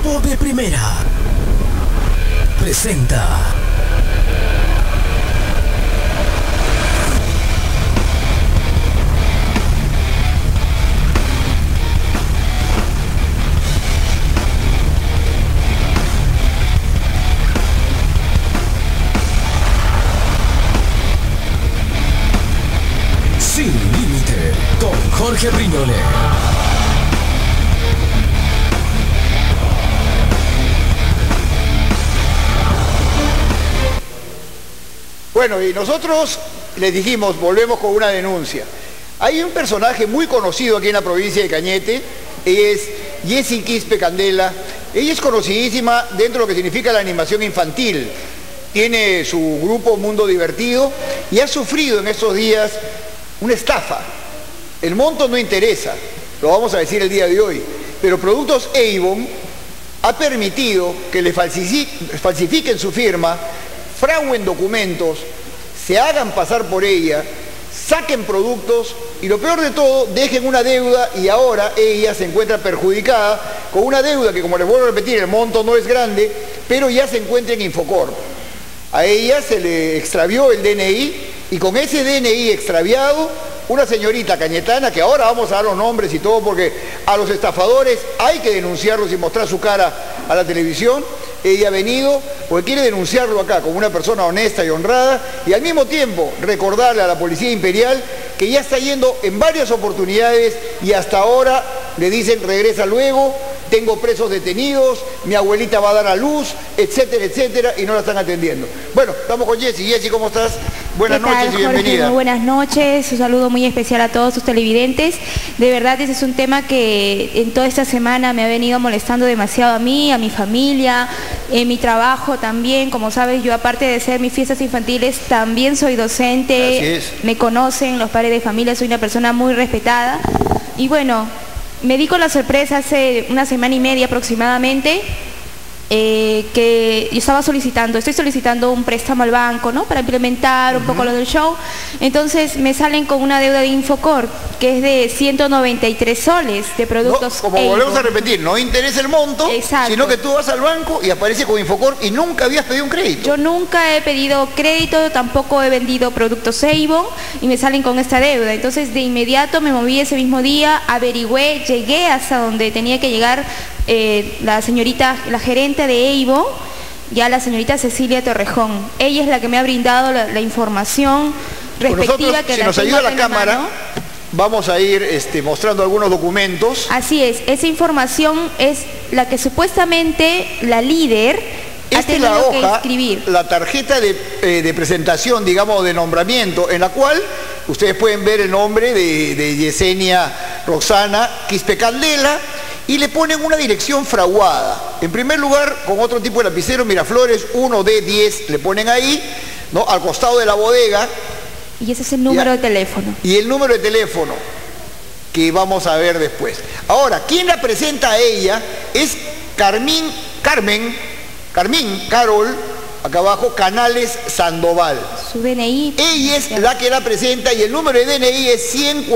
Grupo de Primera presenta Sin Límite con Jorge Briñole. Bueno, y nosotros les dijimos, volvemos con una denuncia. Hay un personaje muy conocido aquí en la provincia de Cañete, ella es Jessie Quispe Candela. Ella es conocidísima dentro de lo que significa la animación infantil. Tiene su grupo Mundo Divertido y ha sufrido en estos días una estafa. El monto no interesa, lo vamos a decir el día de hoy, pero Productos Avon ha permitido que le falsifiquen su firma, fraguen documentos, se hagan pasar por ella, saquen productos y lo peor de todo, dejen una deuda y ahora ella se encuentra perjudicada con una deuda que, como les vuelvo a repetir, el monto no es grande, pero ya se encuentra en Infocorp. A ella se le extravió el DNI y con ese DNI extraviado, una señorita cañetana, que ahora vamos a dar los nombres y todo porque a los estafadores hay que denunciarlos y mostrar su cara a la televisión. Ella ha venido porque quiere denunciarlo acá como una persona honesta y honrada y al mismo tiempo recordarle a la Policía Imperial que ya está yendo en varias oportunidades y hasta ahora le dicen regresa luego, tengo presos detenidos, mi abuelita va a dar a luz, etcétera, etcétera, y no la están atendiendo. Bueno, estamos con Jessie. Jessie, ¿cómo estás? Buenas noches y bienvenida. Muy buenas noches, un saludo muy especial a todos sus televidentes. De verdad, ese es un tema que en toda esta semana me ha venido molestando demasiado a mí, a mi familia, en mi trabajo también. Como sabes, yo aparte de ser mis fiestas infantiles, también soy docente. Así es. Me conocen los padres de familia, soy una persona muy respetada. Y bueno, me di con la sorpresa hace una semana y media aproximadamente, que yo estoy solicitando un préstamo al banco, ¿no? Para implementar un poco lo del show. Entonces me salen con una deuda de Infocorp, que es de 193 soles de productos. No, como volvemos a repetir, no interesa el monto, exacto, sino que tú vas al banco y aparece con Infocorp y nunca habías pedido un crédito. Yo nunca he pedido crédito, tampoco he vendido productos Avon y me salen con esta deuda. Entonces de inmediato me moví ese mismo día, averigüé, llegué hasta donde tenía que llegar la señorita, la gerente de Avon, ya la señorita Cecilia Torrejón. Ella es la que me ha brindado la información respectiva. Nosotros, si nos ayuda la cámara, vamos a ir mostrando algunos documentos. Así es, esa información es la que supuestamente la líder ha tenido la hoja, que escribir. La tarjeta de presentación, digamos, de nombramiento, en la cual ustedes pueden ver el nombre de Yesenia Roxana Quispe Candela, y le ponen una dirección fraguada. En primer lugar, con otro tipo de lapicero, Miraflores 1D10, le ponen ahí, ¿no? Al costado de la bodega. Y ese es el número de teléfono. Y el número de teléfono, que vamos a ver después. Ahora, quien la presenta a ella es Carol, acá abajo, Canales Sandoval. Su DNI. Ella es la que la presenta y el número de DNI es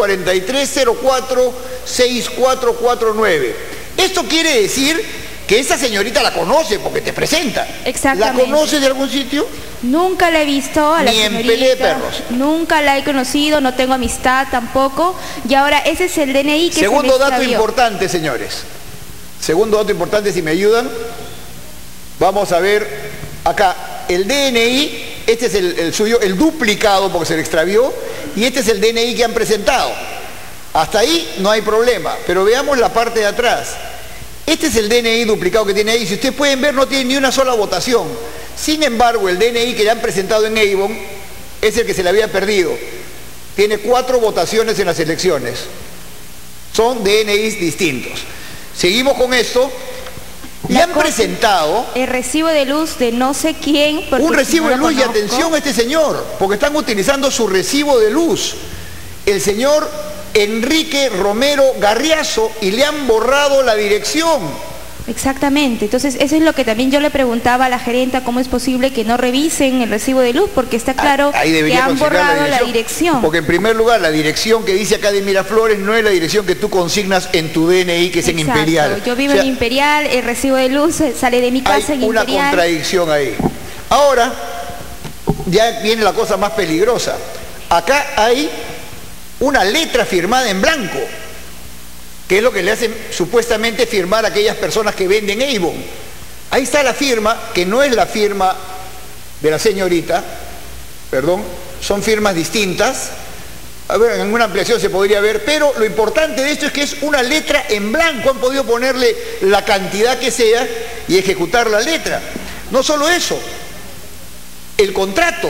143046449. Esto quiere decir que esta señorita la conoce porque te presenta. Exactamente. ¿La conoce de algún sitio? Nunca la he visto a la señorita. Ni en pelea de perros. Nunca la he conocido, no tengo amistad tampoco. Y ahora ese es el DNI que Segundo dato importante, señores. Segundo dato importante, si me ayudan. Vamos a ver acá el DNI. Este es el suyo, el duplicado porque se le extravió, y este es el DNI que han presentado. Hasta ahí no hay problema, pero veamos la parte de atrás. Este es el DNI duplicado que tiene ahí. Si ustedes pueden ver, no tiene ni una sola votación. Sin embargo, el DNI que le han presentado en Avon es el que se le había perdido. Tiene 4 votaciones en las elecciones. Son DNIs distintos. Seguimos con esto. Le han presentado el recibo de luz de no sé quién. Un recibo de luz, y atención a este señor, porque están utilizando su recibo de luz. El señor Enrique Romero Garriazo, y le han borrado la dirección. Exactamente, entonces eso es lo que también yo le preguntaba a la gerenta, cómo es posible que no revisen el recibo de luz, porque está claro que han borrado la dirección. Porque en primer lugar, la dirección que dice acá de Miraflores no es la dirección que tú consignas en tu DNI, que es en Imperial. Yo vivo en Imperial, el recibo de luz sale de mi casa en Imperial. Hay una contradicción ahí. Ahora, ya viene la cosa más peligrosa. Acá hay una letra firmada en blanco, que es lo que le hacen supuestamente firmar a aquellas personas que venden Avon. Ahí está la firma, que no es la firma de la señorita, perdón, son firmas distintas. A ver, en una ampliación se podría ver, pero lo importante de esto es que es una letra en blanco, han podido ponerle la cantidad que sea y ejecutar la letra. No solo eso, el contrato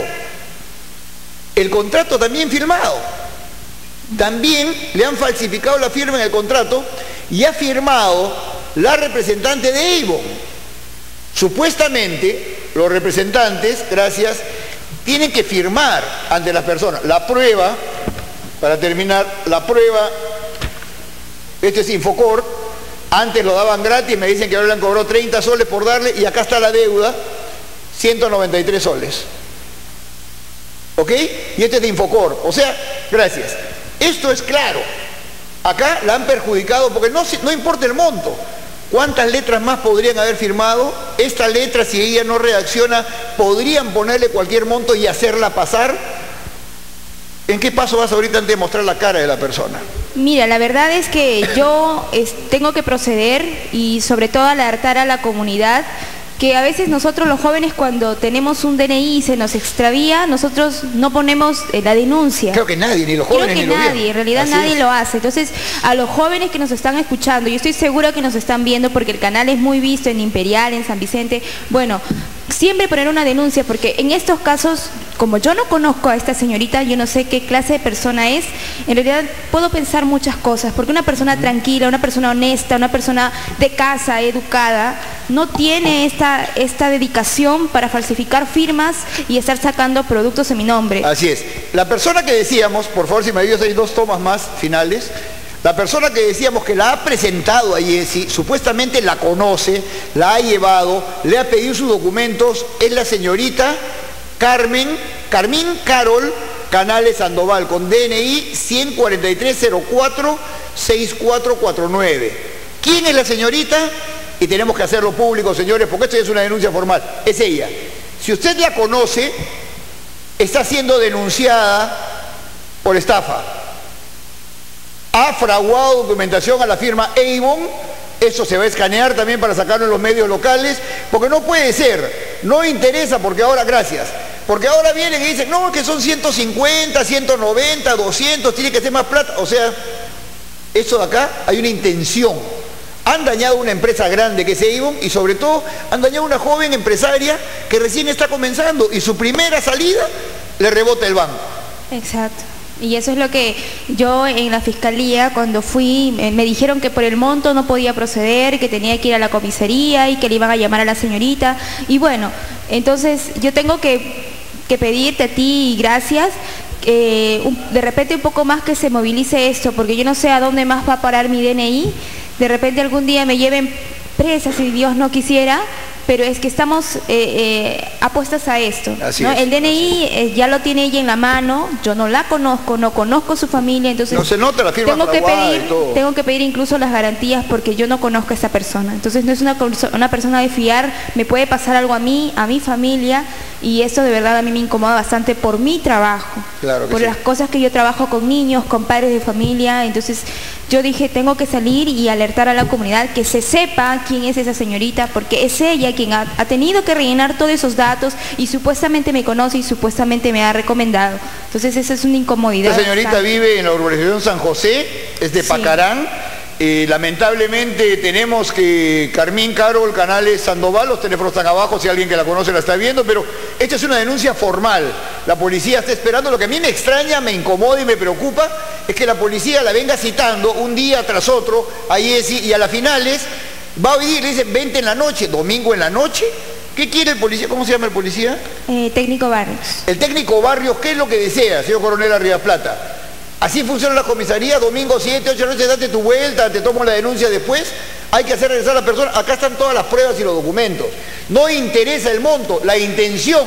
también firmado. También le han falsificado la firma en el contrato y ha firmado la representante de Avon. Supuestamente, los representantes, gracias, tienen que firmar ante las personas. La prueba, para terminar, la prueba, este es Infocor, antes lo daban gratis, me dicen que ahora le han cobrado 30 soles por darle, y acá está la deuda, 193 soles. ¿Ok? Y este es de Infocor, o sea, gracias. Esto es claro. Acá la han perjudicado porque no importa el monto. ¿Cuántas letras más podrían haber firmado? Esta letra, si ella no reacciona, podrían ponerle cualquier monto y hacerla pasar. ¿En qué paso vas ahorita antes de mostrar la cara de la persona? Mira, la verdad es que yo tengo que proceder y sobre todo alertar a la comunidad que a veces nosotros los jóvenes, cuando tenemos un DNI y se nos extravía, nosotros no ponemos la denuncia. Creo que nadie, ni los jóvenes ni los viejos. En realidad nadie lo hace. Entonces, a los jóvenes que nos están escuchando, yo estoy segura que nos están viendo porque el canal es muy visto en Imperial, en San Vicente, bueno, siempre poner una denuncia, porque en estos casos, como yo no conozco a esta señorita, yo no sé qué clase de persona es, en realidad puedo pensar muchas cosas, porque una persona tranquila, una persona honesta, una persona de casa, educada, no tiene esta dedicación para falsificar firmas y estar sacando productos en mi nombre. Así es. La persona que decíamos, por favor, si me ayudas, hay 2 tomas más finales. La persona que decíamos que la ha presentado a Jessy, supuestamente la conoce, la ha llevado, le ha pedido sus documentos, es la señorita Carmen Carol Canales Sandoval, con DNI 14304-6449. ¿Quién es la señorita? Y tenemos que hacerlo público, señores, porque esto ya es una denuncia formal. Es ella. Si usted la conoce, está siendo denunciada por estafa. Ha fraguado documentación a la firma Avon. Eso se va a escanear también para sacarlo en los medios locales, porque no puede ser, no interesa, porque ahora, gracias, porque ahora vienen y dicen, no, que son 150, 190, 200, tiene que ser más plata. O sea, eso de acá hay una intención. Han dañado una empresa grande que es Avon y sobre todo han dañado una joven empresaria que recién está comenzando y su primera salida le rebota el banco. Exacto. Y eso es lo que yo en la fiscalía, cuando fui, me dijeron que por el monto no podía proceder, que tenía que ir a la comisaría y que le iban a llamar a la señorita. Y bueno, entonces yo tengo que pedirte a ti, gracias, de repente un poco más que se movilice esto, porque yo no sé a dónde más va a parar mi DNI. De repente algún día me lleven presa, si Dios no quisiera, pero es que estamos apuestas a esto, ¿no? El DNI ya lo tiene ella en la mano, yo no la conozco, no conozco su familia, entonces no se nota la firma tengo que pedir incluso las garantías porque yo no conozco a esa persona. Entonces no es una persona de fiar, me puede pasar algo a mí, a mi familia, y eso de verdad a mí me incomoda bastante por mi trabajo, claro que por las cosas que yo trabajo con niños, con padres de familia. Entonces yo dije, tengo que salir y alertar a la comunidad que se sepa quién es esa señorita, porque es ella quien ha tenido que rellenar todos esos datos y supuestamente me conoce y supuestamente me ha recomendado. Entonces esa es una incomodidad. Esta señorita vive en la urbanización San José, es de Pacarán. Lamentablemente tenemos que Carol Canales Sandoval, los teléfonos están abajo si alguien que la conoce la está viendo, pero esta es una denuncia formal. La policía está esperando. Lo que a mí me extraña, me incomoda y me preocupa es que la policía la venga citando un día tras otro a Jessy y a las finales va a venir y le dice, vente en la noche, domingo en la noche. ¿Qué quiere el policía? ¿Cómo se llama el policía? Técnico Barrios. El técnico Barrios, ¿qué es lo que desea, señor coronel Arribas Plata? Así funciona la comisaría, domingo 7, 8 de la noche, date tu vuelta, te tomo la denuncia después. hay que hacer regresar a la persona. Acá están todas las pruebas y los documentos. No interesa el monto, la intención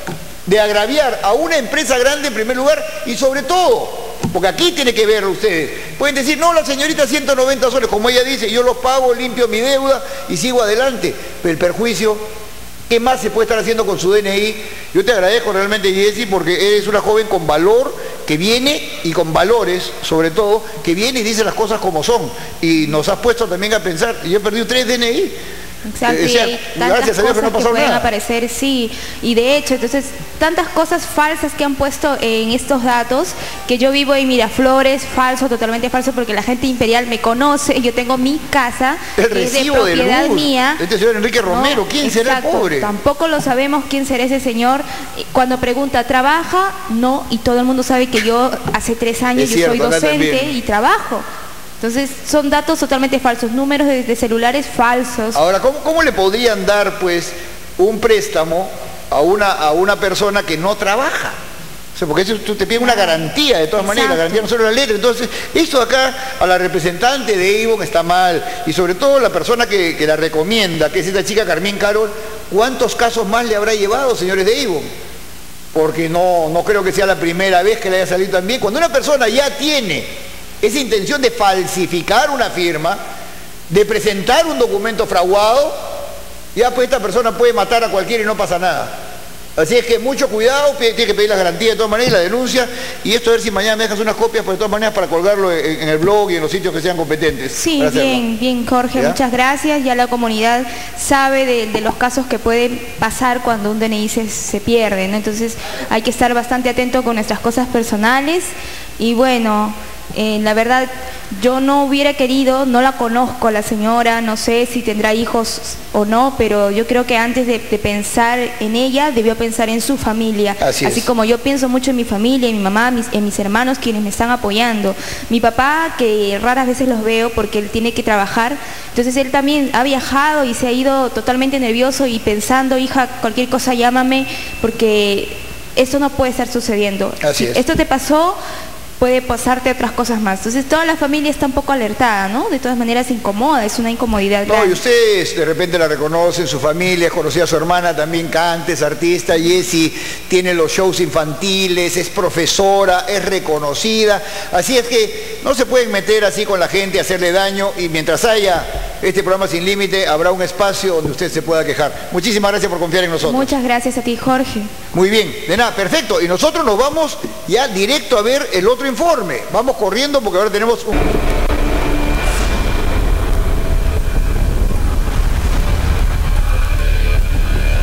de agraviar a una empresa grande en primer lugar y sobre todo, porque aquí tiene que ver ustedes. Pueden decir, no, la señorita 190 soles, como ella dice, yo los pago, limpio mi deuda y sigo adelante. Pero el perjuicio, ¿qué más se puede estar haciendo con su DNI? Yo te agradezco realmente, Jessy, porque eres una joven con valor, que viene y con valores, sobre todo, que viene y dice las cosas como son. Y nos has puesto también a pensar, yo he perdido 3 DNI. Exacto, y hay tantas cosas que pueden aparecer, sí, y de hecho, entonces, tantas cosas falsas que han puesto en estos datos, que yo vivo en Miraflores, falso, totalmente falso, porque la gente imperial me conoce, yo tengo mi casa, el que es de recibo propiedad de luz. mía. Este señor Enrique Romero, ¿quién será el pobre? Tampoco lo sabemos quién será ese señor. Cuando pregunta, ¿trabaja? No, y todo el mundo sabe que yo hace 3 años yo soy docente y trabajo. Entonces, son datos totalmente falsos, números de celulares falsos. Ahora, ¿cómo le podrían dar, pues, un préstamo a una persona que no trabaja? O sea, porque eso te pide una garantía, de todas maneras, la garantía no solo la letra. Entonces, esto acá, a la representante de Avon está mal, y sobre todo la persona que la recomienda, que es esta chica Carmín Carol, ¿cuántos casos más le habrá llevado, señores de Avon? Porque no creo que sea la primera vez que le haya salido tan bien. Cuando una persona ya tiene esa intención de falsificar una firma, de presentar un documento fraguado, ya pues esta persona puede matar a cualquiera y no pasa nada. Así es que mucho cuidado, tiene que pedir las garantías de todas maneras y la denuncia, y esto a ver si mañana me dejas unas copias, pues de todas maneras para colgarlo en el blog y en los sitios que sean competentes. Sí, bien Jorge, ¿ya? Muchas gracias. Ya la comunidad sabe de los casos que pueden pasar cuando un DNI se pierde, ¿no? Entonces hay que estar bastante atento con nuestras cosas personales y bueno... la verdad, yo no hubiera querido, no la conozco a la señora, no sé si tendrá hijos o no, pero yo creo que antes de pensar en ella, debió pensar en su familia. Así como yo pienso mucho en mi familia, en mi mamá, en mis hermanos, quienes me están apoyando. Mi papá, que raras veces los veo porque él tiene que trabajar, entonces él también ha viajado y se ha ido totalmente nervioso y pensando, hija, cualquier cosa llámame, porque esto no puede estar sucediendo. Así es. Esto te pasó, puede pasarte otras cosas más. Entonces toda la familia está un poco alertada, ¿no? De todas maneras incomoda, es una incomodidad grande. No, y ustedes de repente la reconocen, su familia, es conocida a su hermana, también canta, es artista, Jessy tiene los shows infantiles, es profesora, es reconocida, así es que no se pueden meter así con la gente, hacerle daño, y mientras haya este programa Sin Límite, habrá un espacio donde usted se pueda quejar. Muchísimas gracias por confiar en nosotros. Muchas gracias a ti, Jorge. Muy bien, de nada, perfecto. Y nosotros nos vamos ya directo a ver el otro informe. Vamos corriendo porque ahora tenemos un...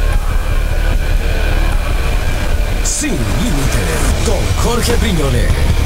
Sin Límite, con Jorge Briñoles.